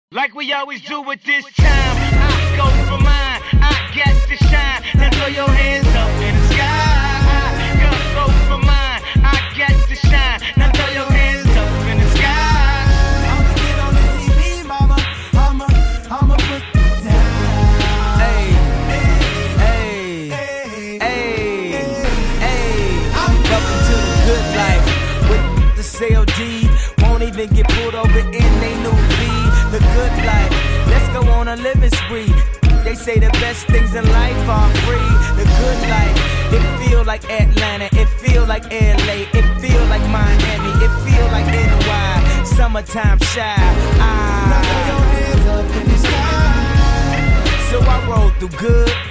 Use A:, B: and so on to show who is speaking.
A: Like we always do at this time, I go for mine, I got to shine. Now throw your hands up in the sky. I go for mine, I got to shine. Now throw your hands up in the sky.
B: I'ma get on the TV, mama. I'ma put it down.
C: Hey, hey, hey, hey. Welcome to the good life with the CLD. Won't even get pulled over in they new V. The good life, let's go on a living spree. They say the best things in life are free. The good life, it feel like Atlanta, it feel like LA, it feel like Miami, it feel like NY. Summertime shy.
B: Now throw your hands up in the sky.
C: So I roll through good.